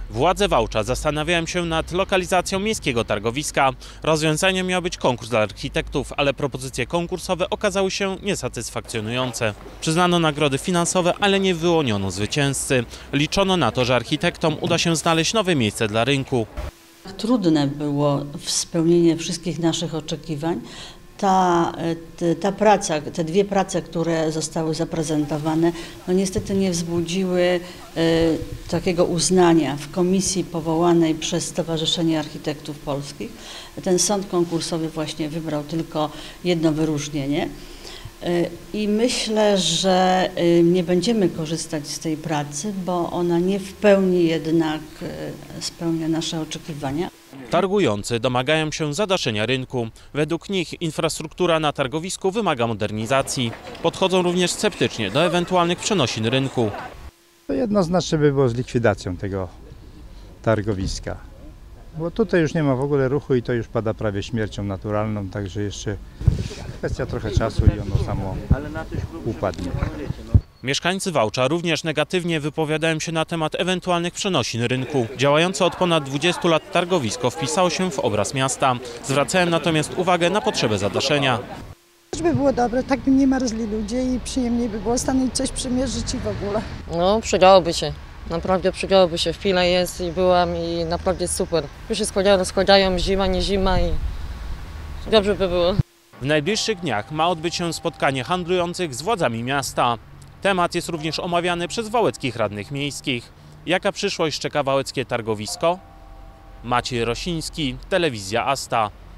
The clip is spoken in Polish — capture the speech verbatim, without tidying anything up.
Władze Wałcza zastanawiają się nad lokalizacją miejskiego targowiska. Rozwiązaniem miał być konkurs dla architektów, ale propozycje konkursowe okazały się niesatysfakcjonujące. Przyznano nagrody finansowe, ale nie wyłoniono zwycięzcy. Liczono na to, że architektom uda się znaleźć nowe miejsce dla rynku. Trudne było spełnienie wszystkich naszych oczekiwań. Ta, ta praca, te dwie prace, które zostały zaprezentowane, no niestety nie wzbudziły e, takiego uznania w komisji powołanej przez Stowarzyszenie Architektów Polskich. Ten sąd konkursowy właśnie wybrał tylko jedno wyróżnienie. I myślę, że nie będziemy korzystać z tej pracy, bo ona nie w pełni jednak spełnia nasze oczekiwania. Targujący domagają się zadaszenia rynku. Według nich infrastruktura na targowisku wymaga modernizacji. Podchodzą również sceptycznie do ewentualnych przenosin rynku. To jednoznacznie by było z likwidacją tego targowiska. Bo tutaj już nie ma w ogóle ruchu i to już pada prawie śmiercią naturalną, także jeszcze kwestia trochę czasu i ono samo upadnie. Mieszkańcy Wałcza również negatywnie wypowiadają się na temat ewentualnych przenosin rynku. Działające od ponad dwudziestu lat targowisko wpisało się w obraz miasta. Zwracają natomiast uwagę na potrzebę zadaszenia. By było dobre, tak by nie marzli ludzie i przyjemniej by było stanąć coś przymierzyć i w ogóle. No, przydałoby się. Naprawdę przydałoby się. Chwila jest i byłam i naprawdę super. Już się składają, składają zima, nie zima i dobrze by było. W najbliższych dniach ma odbyć się spotkanie handlujących z władzami miasta. Temat jest również omawiany przez wałeckich radnych miejskich. Jaka przyszłość czeka wałeckie targowisko? Maciej Rosiński, Telewizja Asta.